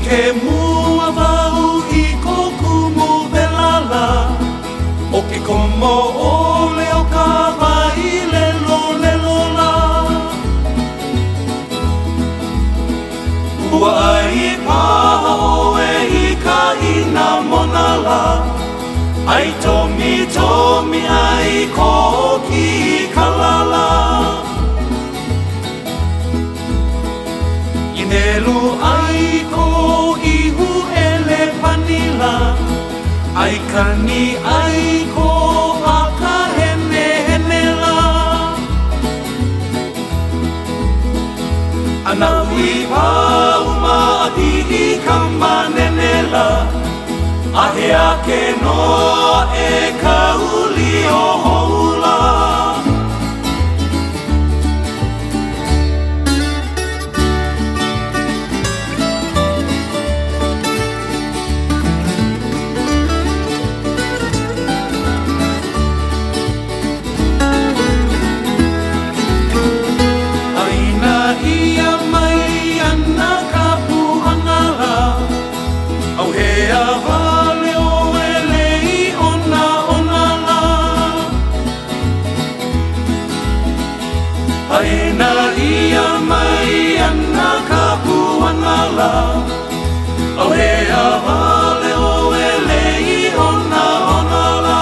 ke mua wau I ko kumu velala O ke komo ole o ka vai lelo lelo la Ua ai paha oe I ka ina monala Ai tomi tomi ai ko ki kalala Inelu ai ko ihu ele panila Ai kani ai ko aka hene hene la Ana ui pauma ati I kamanenela Ahe ake noa e ka uli o houla Aina ia mai ana ka puhangala Au hea vale o elei ona ona la Aina ia mai ana ka puhangala Au hea vale o elei ona ona la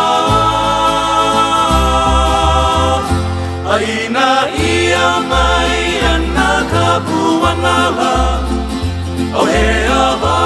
Aina ia mai ana ka puhangala Au hea vale